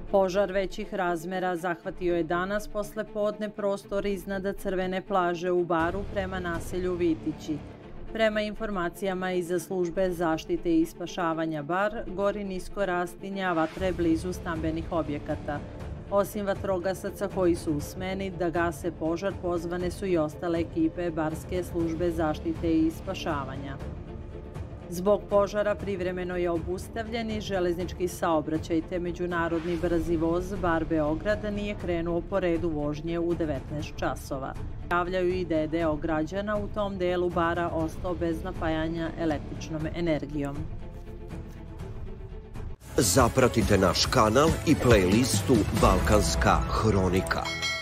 Požar većih razmera zahvatio je danas posle podne prostor iznad Crvene plaže u Baru prema naselju Vitići. Prema informacijama iz službe zaštite i spašavanja Bar, gori nisko rastinje, a vatra je blizu stambenih objekata. Osim vatrogasaca koji su u smeni da gase požar, pozvane su i ostale ekipe Barske službe zaštite i spašavanja. Zbog požara privremeno je obustavljen i železnički saobraćaj, te međunarodni brzi voz Bar-Beograd nije krenuo po redu vožnje u 19 časova. Javljaju i da je deo građana u tom delu Bara ostao bez napajanja električnom energijom. Zapratite naš kanal i playlistu Balkanska hronika.